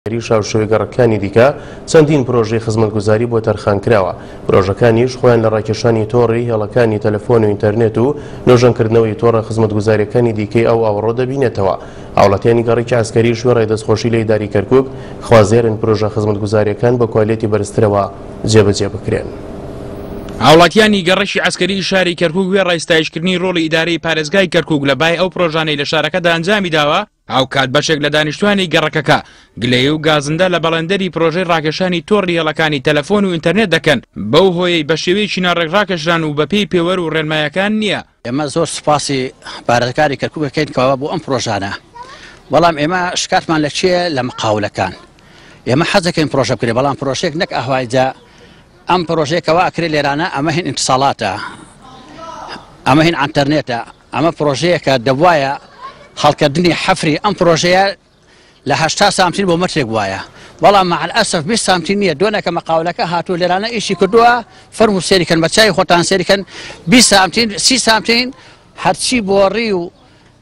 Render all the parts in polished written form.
شاوشەوەی گەڕەکانی دیکە چەندین پرۆژەی خزمەتگوزاری بۆ تەرخان کراوە. پرۆژەکانیش خۆیان لە ڕاکێشانی تۆڕی هێڵەکانی تەلەفۆن و ئینتەرنێت و نۆژەنکردنەوەی تۆڕە خزمەتگوزاریەکانی دیکەی ئەوڕۆ دەبینێتەوە. هاوڵاتیانی گەڕێکی عسکەری شوێڕێ دەستخۆشی لە ئیداری کەرکووک خوازێرن پرۆژە خزمەتگوزاریەکان بە کوالیتی بەرزترەوە جێبەجێ بکرێن. هاوڵاتیانی گەڕەشی عسکەری شاری کەرکووک وێ ڕێستایشکردنی ڕۆڵی ئیدارەی پارێزگای کەرکووک لە بای ئەو پرۆژانەی لە شارەکەدا ئەنجامی داوە ئەو کات بەشێک لە دانیشتوانی گەڕەکەکە گلەیی و گازندە لە بەڵێندەری پرۆژەی ڕاکێشانی تۆڕی هێڵەکانی تەلەفۆن و ئینتەرنێت دەکەن بەو هۆیەی بە شێوەیەکی ناڕێکڕاکێشران و بەپێی پێوەر و ڕێنمایەکان نییە. ئێمە زۆر سوپاسی پارێزگاری کەرکووک دەکەین کەوا بۆ ئەم پرۆژانە، بەڵام ئێمە شکاتمان لە چییە لە مقاولەکان. ئێمە حەز دەکەین پرۆژە بکرێت، بەڵام پرۆژێک نەک ئەهوایجا ئەم پرۆژەیەکەوە ئەکرێت لێرانە ئەمە هین ئینتساڵاتە، ئەمە هین ئینتەرنێتە، ئەمە پرۆژەیەکە دەبوایە هەڵکردنی حەفری ئەم پرۆژەیە لە 80 سانتیم بۆ مەترێک وایە، بەڵام مع الأسف 20 سانتیم نییە. دوێنێکە مقاولەکە هاتوو لێرانە ئیشی کردووە فەرمو سێریکەن بە چای خۆتان سێریکەن 20 سانتیم 30 سانتیم هەرچی بۆ ڕی و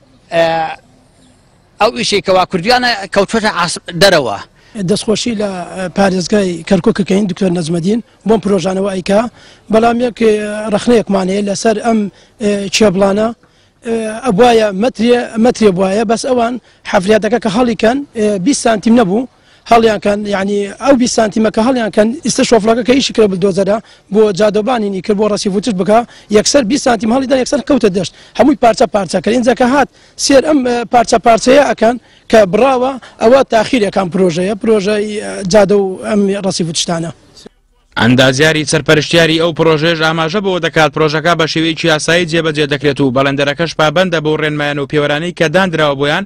ئەو ئیشی کەوا کوردیانە کەوتوتە دەرەوە. دەستخۆشی لە پارێزگای کەرکووکەکەین دکتۆر نەجمەدین بۆم پرۆژانەوە ئەیکا، بەڵام یەک ڕخنەیەکمانەیە لەسەر ئەم چێبڵانە ئەبوایە مەترێ بواە، بەس ئەوان حەفریاتەکە کە هەڵیکەن 20 سانتیم نەبوو هەڵیانکەن، یعنی ئەو 20 سانتیمەکە هەڵیانکەن ئیستا شۆفڵەکە کە ئیشی کرد بلدۆزەرە بۆ جادۆبانی کرد بۆ ڕەسیفوتش بکە یەکسەر 20 سانتیم هەڵیدا یەکسەر کەوتە دەشت هەمووی پارچە کرد. اینجا کە هات سێر ئەم پارچەیە ئەکەن کە بڕاوە ئەوە تاخیرەکان پرۆژەی جادە و ئەم ڕەسیفوتشتانە. ئەندازیاری سەرپەرشتیاری ئەو پرۆژێش ئاماژە بۆ دەکات پرۆژەکە بە شێوەیەکی یاسایی جێبەجێ دەکرێت و بەڵێندەرەکەش پابەندە بۆ ڕێنمایان و پێوەرانەی کە دانراوە بۆیان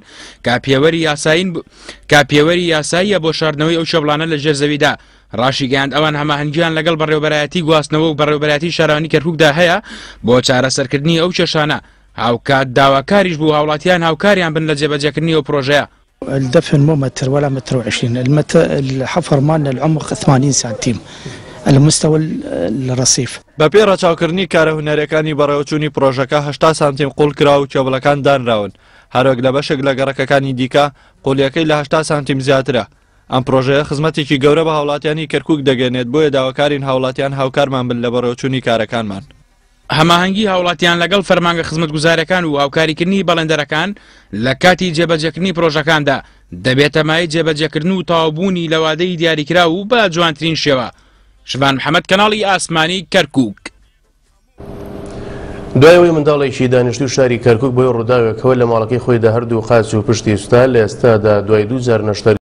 کاپێوەری یاساییە بۆ شاردنەوەی ئەو شەبڵانە لە ژێر زەویدا. ڕاشی گەیاند ئەوان هەماهەنگیان لەگەڵ بەڕێوەبەرایەتی گواستنەوە و بەڕێوەبەرایەتی شارەوانی کەرکووکدا هەیە بۆ چارەسەرکردنی ئەو کێشانە. هاوکات داواکاریش بوو هاوڵاتیان هاوکاریان بن لە جێبەجێکردنی ئەو پرۆژەیە. الدفن مو متر ولا متر و20، الحفر مالنا العمق 80 سنتيم المستوى الرصيف. بەپێ ڕەچاوکردنی کارە هونەرەکانی بەڕێوەچوونی پرۆژەکە 80 سانتیم قوڵ کرا و کێبڵەکان دانراون، هەروەک لە بەشێک لە گەڕەکەکانی دیکە قوڵیەکەی لە 80 سانتیم زیاترە. ئەم پرۆژەیە خزمەتێکی گەورە بە هاوڵاتیانی کەرکووک دەگەنێت، بۆیە داواکارین هاوڵاتیان هاوکارمان بن لە بەڕێوەچوونی کارەکانمان. هەماهەنگی هاوڵاتیان لەگەڵ فەرمانگە خزمەتگوزاریەکان و هاوکاریکردنی بەڵێندەرەکان لە کاتی جێبەجێکردنی پرۆژەکاندا دەبێتە مای جێبەجێکردن و تاوابوونی لە وادەی دیاریکرا و بە جوانترین شێوە. شبان محەممەد کەناڵی ئاسمانی کەرکووک. دوایەوەی منداڵێکی دانیشتوی شاری کەرکووک بۆی ڕووداوێکەوە لە ماڵەکەی خۆیدا هەردوو قاچ و پشتی سوتا لە ئێستادا دوای 2000 نەشتەر